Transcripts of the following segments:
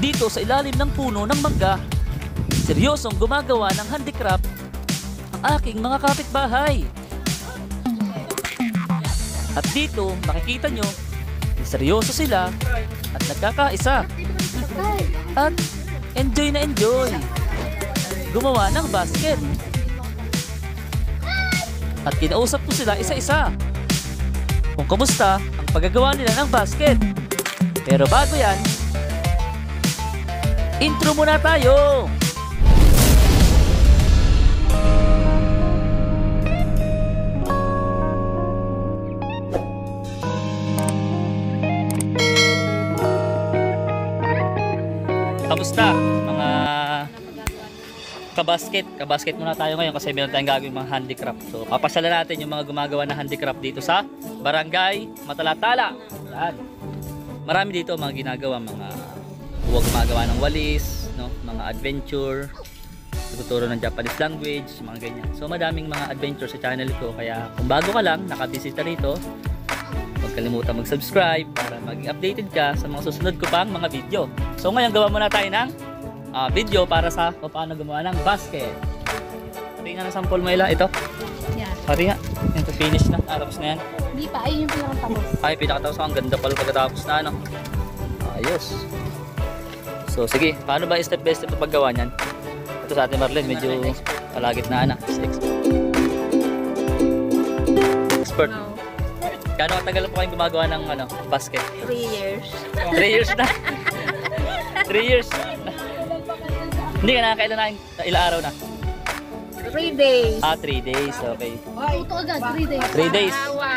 dito sa ilalim ng puno ng mangga, seryosong gumagawa ng handicraft ang aking mga kapitbahay. At dito makikita nyo, seryoso sila at nagkakaisa. At enjoy na enjoy gumawa ng basket. At kinausap ko sila isa-isa kung kamusta ang paggagawa nila ng basket. Pero bago yan, intro muna tayo! Kamusta mga kabasket? Kabasket muna tayo ngayon kasi meron tayong gagawin mga handicraft. So papasyalan natin yung mga gumagawa ng handicraft dito sa Barangay Matalatala. Yan. Marami dito mga ginagawa, mga gumagawa ng walis, no? Mga adventure, tuturo ng Japanese language, mga ganyan. So madaming mga adventure sa channel ko, kaya kung bago ka lang, nakabisita rito, huwag kalimutan mag-subscribe para maging updated ka sa mga susunod ko pang mga video. So ngayon gawa muna tayo ng video para sa paano gumawa ng basket. Tingnan na sample mo ila, ito. Yan. Pati nga, ito finish na, tapos na yan. Hindi pa, ayun yung pinakatapos. Ay, pinakatapos, ang ganda pala pagkatapos na, ano. Ayos. So sige, paano ba step by step ang paggawa niyan? Ito sa ating Marlene, medyo kalagitnaan na. Expert. No. Gano'ng katagal po kayong gumagawa ng ano, basket? 3 years. 3 years na. 3 years. Hindi ka nakakailan na ilang araw na? 3 days. 3 days. Okay. Ito agad, 3 days. 3 days.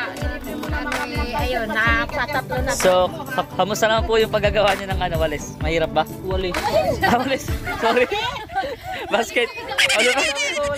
Ayun, nakatatlo na. So, kamusta naman po yung paggagawa niyo ng ano, walis? Mahirap ba? Walis. Walis. Sorry. Basket. Ano ba?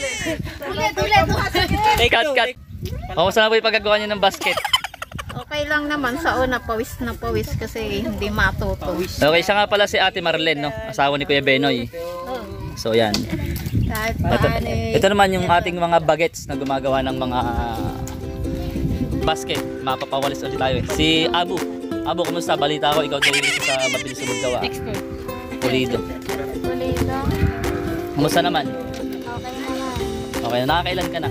Ulit. Cut. Kamusta naman po yung paggagawa niyo ng basket? Okay lang naman sa una, pawis na pawis kasi hindi matuto. Okay, siya nga pala si Ate Marlene, no? Asawa ni Kuya Benoy. So, yan. Kahit Ito naman yung ating mga bagets na gumagawa ng mga basket. Mapapawalis ulit tayo eh. Si Abu. Abu, kumusta? Balita ko, ikaw daw yung isa sa mabilis na maggawa. Pulido. Kumusta naman? Okay naman. Okay, nakakailan ka na?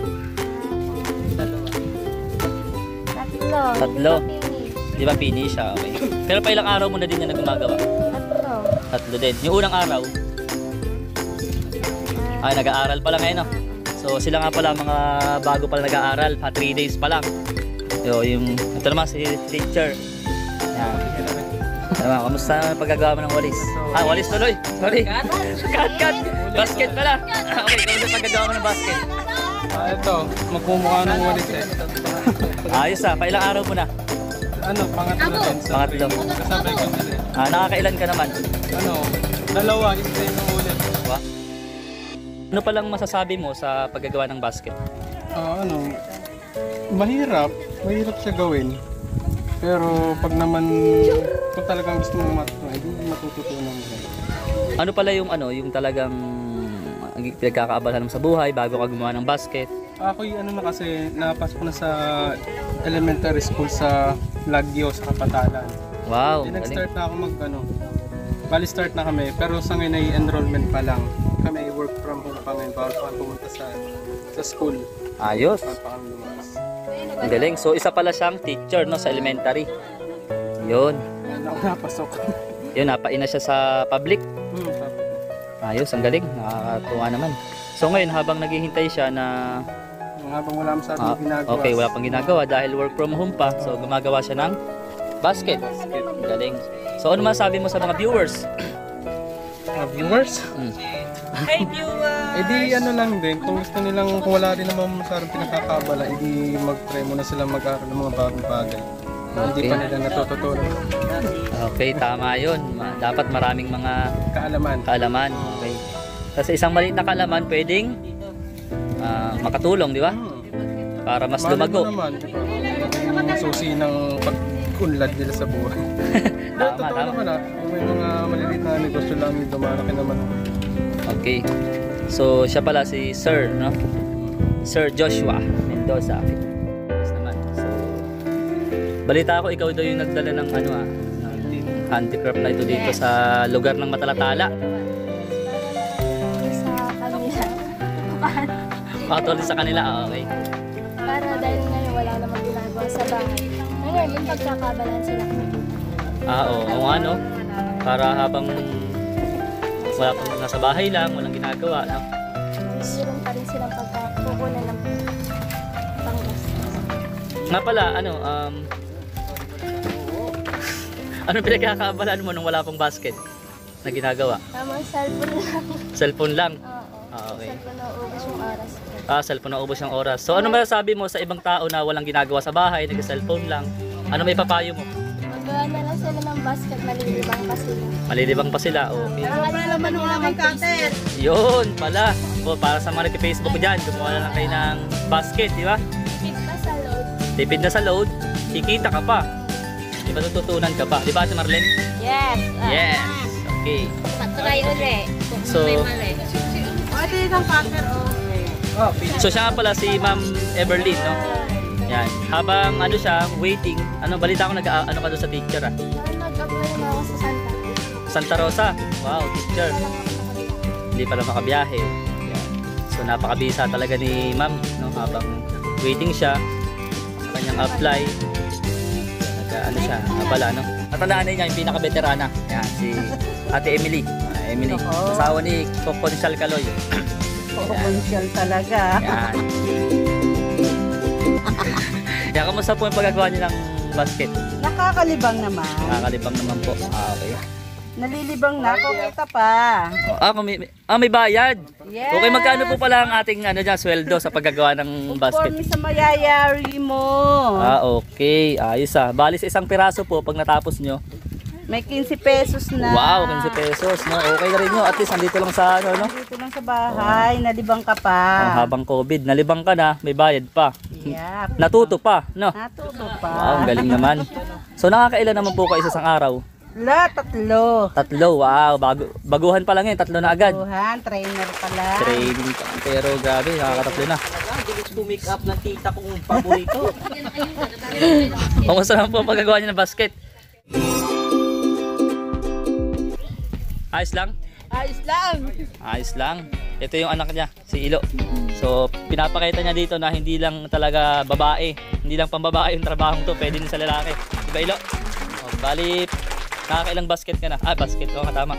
Tatlo. 3. Di ba finish? Okay. Pero pa ilang araw mo na din yan na gumagawa? 3 din. Yung unang araw, ay nag-aaral pa lang ngayon, no? So sila nga pala mga bago pala nag-aaral, 3 days pa lang. Ito naman si teacher. Yan. Tama, kamusta ang paggagawa mo ng walis? Walis tuloy. Sorry. Cut. Basket pala. Okay, kamusta ang paggagawa mo ng basket? Ito, magmumukha ng walis eh. Ayos pailang araw mo na? Pangatlo na din. Pangatlo. Kasabay ko na din. Nakakailan ka naman? 2, isa yung ulit. Diba? Ano palang masasabi mo sa paggagawa ng basket? Mahirap siya gawin. Pero pag naman, kung talagang gusto mong matutunan, hindi matututunan mo. Ano pala yung talagang pinagkakaabalahan mo sa buhay bago ka gumawa ng basket? Ako na kasi, napasok na sa elementary school sa Lagyo, sa Kapatalan. Wow, Nag-start na ako bali start na kami, pero sa ngayon ay enrollment pa lang. Kami work from home pa ngayon, bawal pa pumunta sa school. Ayos. Bawal pa kami lumabas. Ang galing. So isa pala siyang teacher, no, sa elementary. Yun. Ako napasok. Yun, napaina siya sa public. Ayos, ang galing. Nakakatuwa naman. So ngayon, habang naghihintay siya na Habang wala sa ating ginagawa. okay, wala pang ginagawa dahil work from home pa. So gumagawa siya ng basket. Ang galing. So ano masabi mo sa mga viewers? Viewers? Hey viewers! Lang din, kung gusto nilang, kung wala rin naman masyadong pinakakabala, mag-try muna sila mag-aaral ng mga bagong bagay. Hindi pa nila natututunan. Okay, tama yun. Dapat maraming mga kaalaman. Okay. Kasi isang maliit na kaalaman pwedeng makatulong, di ba? Para mas lumago. Naman, di ba? Yung susi ng pag-unlad nila sa buhay. Tama. Naman may mga maliliit na negosyo lang yung dumalaki naman. Okay. So, siya pala si Sir, no? Sir Joshua Mendoza. Yes naman. So, balita ko ikaw daw yung nagdala ng handicraft na ito dito sa lugar ng Matalatala. Sa kanila. Patol sa kanila, okay. Para dahil ngayon wala namang ginagawa sa bahay. Ngayon, yung pagkakabalan sila. Oo, ano? Para habang wala pang nasa bahay lang, walang ginagawa, no? Meron pa rin silang pagkakukunan ng panggastos. Nga pala, ano pinagkakabalaan mo nung wala pang basket na ginagawa? Tamang cellphone lang. Cellphone lang? Oo. Okay. Cellphone na ubos yung oras ko. Cellphone na ubos yung oras. So ano masasabi mo sa ibang tao na walang ginagawa sa bahay, nag-cellphone lang? Ano may papayo mo? Magawa na lang sila ng basket, malilibang pa sila. Malilibang pa sila, okay. Wala naman wala mag-cutter. Yun pala. O, para sa mga nag-Facebook dyan, gumawa na lang kayo ng basket, di ba? Fit pa sa load. Tipid na sa load, kikita ka pa. Di ba tututunan ka pa? Di ba, Ate Marlene? Yes. Yes! Okay. Patry uli. So, Ito yung cutter, so siya nga pala si Ma'am Everlyn, no? Yan. Habang ano siya, waiting, balita ko ano ka doon sa teacher, ah. Nag-apply na ako sa Santa Rosa. Wow, teacher. Hindi pala makabiyahe. Yan. So napakabisa talaga ni Ma'am, no? Habang waiting siya sa kanyang apply. Ano siya, abala, no? Natandaan niya yung pinaka-veterana. Yan, si Ate Emily. Emily, asawa ni Conchal Caloy. Conchal talaga. Yan. Yan, kamusta po yung pagagawa niyo ng basket? Nakakalibang naman. Nakakalibang naman po. Okay. Nalilibang na ako, kita pa. May bayad. Yes. Okay, magkano po pala ang ating sweldo sa paggagawa ng basket? Conforme sa mayayari mo. Okay. Ayos Bali sa isang piraso po pag natapos nyo. May 15 pesos na. Wow, 15 pesos. No? Okay na rin nyo. At least andito lang sa no? Dito lang sa bahay, nalibang ka pa. Habang COVID, nalibang ka na, may bayad pa. Yep. Natuto pa, no? Natuto pa. Wow, ang galing naman. So nakakailan naman po kayo sa isang araw? Tatlo. Tatlo, wow. Baguhan pa lang yun, tatlo na agad. Tuhan, trainer pala. Training pa. Pero grabe, nakakatatlo na. Bilis make up ng tita kong paborito. Kamusta naman po ang paggagawa niyo ng basket? Ayos lang? Ayos lang. Ayos lang. Ito yung anak niya, si Ilo. So, pinapakita niya dito na hindi lang talaga babae. Hindi lang pambabae yung trabahong to, pwede din sa lalaki. Diba, Ilo? Bali, nakakailang basket ka na? Basket. Tama.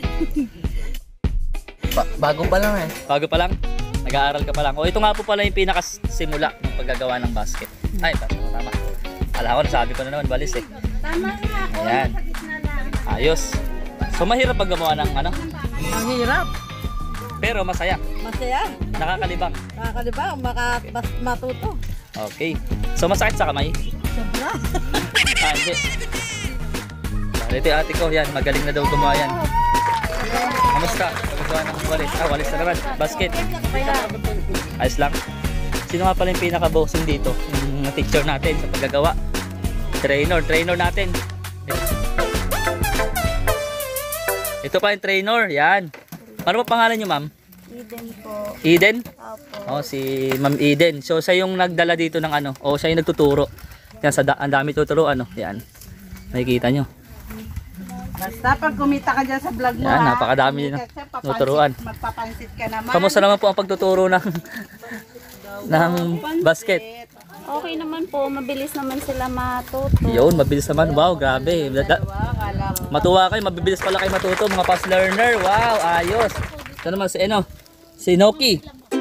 Bago pa lang eh. Bago pa lang? Nag-aaral ka pa lang. Ito nga po pala yung pinakasimula ng paggagawa ng basket. Tama. Ala ko, nasabi ko na naman, balis eh. Tama nga. Ayan. Ayos. So, mahirap pag gumawa ng Ang hirap. pero masaya. Masaya. Nakakalibang. Nakakalibang. Matuto. Okay. So, masakit sa kamay? Sobra. Hindi. Ito yung ate ko, yan. Magaling na daw gumawa yan. Kamusta? Paggawa ng walis. Walis na naman. Basket. Ayos lang. Sino nga pala yung pinaka-bossing dito? Yung teacher natin sa paggagawa. Trainer natin. Ito pa yung trainer. Yan. Ano pa pangalan nyo, ma'am? Eden po. Eden? Opo. Si Ma'am Eden. So, siya yung nagdala dito ng siya yung nagtuturo. Yan, ang dami tuturuan, Yan. Nakikita nyo. Basta pag kumita ka dyan sa vlog mo, Yan, napakadami na tuturuan. Magpapansit ka naman. Kamusta naman po ang pagtuturo ng basket? Okay naman po, mabilis naman sila matuto. Yun, mabilis naman. Wow, grabe. Matuwa kayo, mabibilis pala kayo matuto, mga fast learner. Wow, ayos. Ito naman si Noki.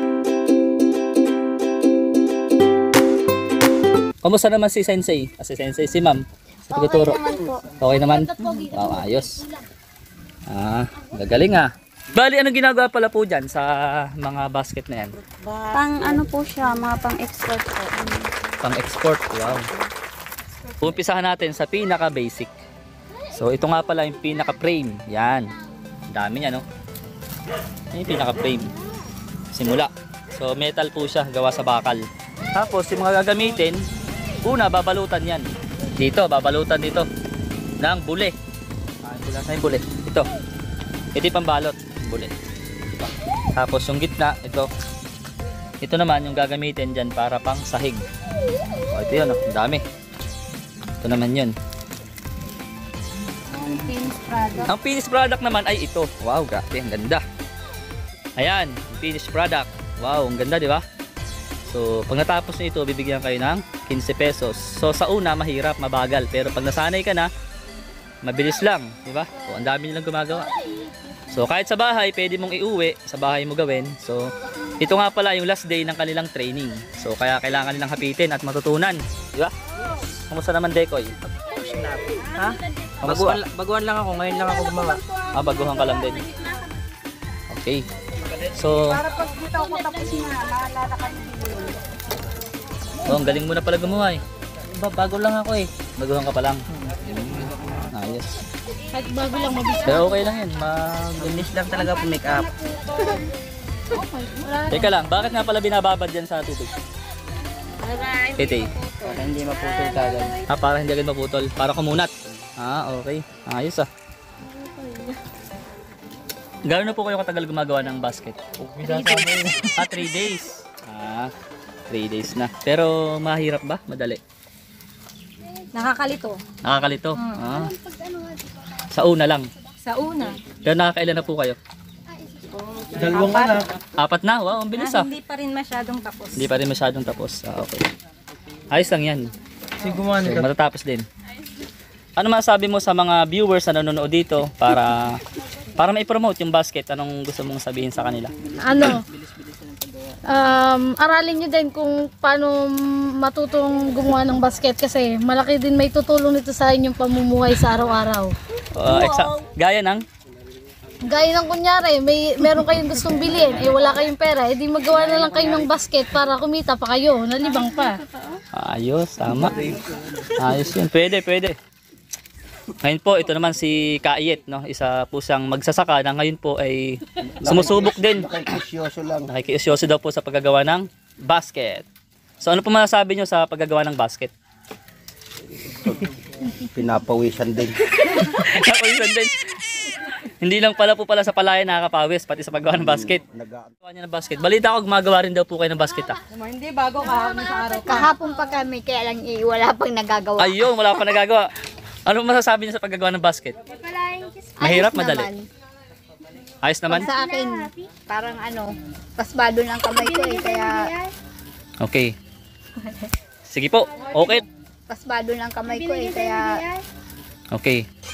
Kamusta naman si Sensei? Si Ma'am. Sa pagtuturo. Okay naman? Wow, ayos. Gagaling Bali, anong ginagawa pala po dyan sa mga basket na yan? Pang po siya, mga pang export po. Pang-export, wow. Umpisahan natin sa pinaka-basic. So, ito nga pala yung pinaka-frame. Yan. Dami niya, no? Yan yung pinaka-frame. Simula. So, metal po siya, gawa sa bakal. Tapos, yung mga gagamitin, una, babalutan yan. Babalutan dito. Ng bule. Saan yung bule? Ito. Ito yung pambalot. Bule. Diba? Tapos, yung gitna, ito. Ito naman yung gagamitin dyan para pang sahig. Ito yun, ang dami. Ito naman yun. finished product. Ang finished product naman ay ito. Wow, grabe, ang ganda. Ayan, ang finished product. Wow, ang ganda, di ba? So, pag natapos nyo ito, bibigyan kayo ng 15 pesos. So, sa una, mahirap, mabagal. Pero pag nasanay ka na, mabilis lang, di ba? So, ang dami nilang gumagawa. So, kahit sa bahay, pwede mong iuwi, sa bahay mo gawin. So, ito nga pala yung last day ng kanilang training. So, kaya kailangan nilang hapitin at matutunan. Di ba? Kamusta naman, Dekoy? Ha? Kamusta? Baguhan lang ako, ngayon lang ako gumawa. Ah, baguhan ka lang din. Okay. So, Pag dito ako tapos na, naalala ka oh, ang galing mo na pala gumawa eh. Bago lang ako eh. Baguhan ka pa lang. Ayos. Kahit bago lang mabisa. Pero okay lang yan. Gunis lang talaga po make up. Teka lang, bakit nga pala binababad yan sa tubig? Tete. Para hindi maputol kagad. Ah, para hindi agad maputol. Para kumunat. Ah, okay. Ayos ah. Gano'n na po kayo katagal gumagawa ng basket? 3 days. Ah, 3 days na. Pero mahirap ba? Madali? Nakakalito. Nakakalito? Ah. Sa una lang. Sa una. Pero nakakailan na po kayo? 2 anak. 4 na? Wow, ang bilis ah. Hindi pa rin masyadong tapos. Hindi pa rin masyadong tapos. Ah, okay. Ayos lang yan. Si gumawa So, matatapos din. Ano masasabi mo sa mga viewers na nanonood dito para ma-promote yung basket? Anong gusto mong sabihin sa kanila? Ano, aralin nyo din kung paano matutong gumawa ng basket kasi malaki din may tutulong nito sa inyong pamumuhay sa araw-araw. Gaya ng? Gaya ng kunyari, meron kayong gustong bilhin, eh wala kayong pera, eh di magawa na lang kayo ng basket para kumita pa kayo, nalibang pa. Ayos, tama. Ayos yun. Pwede, pwede. Ngayon po, ito naman si Kaiyet, no? Isa po siyang magsasaka na ngayon po ay sumusubok din. Nakikisyoso lang. Nakikiusyoso daw po sa paggagawa ng basket. So ano po masasabi nyo sa paggagawa ng basket? Pinapawisan din. Napawisan din. Hindi lang pala po pala sa palayan nakakapawis, pati sa paggawa ng basket. Gawa niya ng basket. Balita ko gumagawa rin daw po kayo ng basket ah. Hindi, bago kahapon sa araw. Kahapon pa kami, kaya lang wala pang nagagawa. Ayun, wala pa nagagawa. Ano masasabi niyo sa paggagawa ng basket? Mahirap, Ayos madali. naman. Ayos naman? Sa akin, parang pasbado ng kamay ko eh, kaya Okay. Sige po. Okay. pasbado ng kamay ko eh, kaya Okay.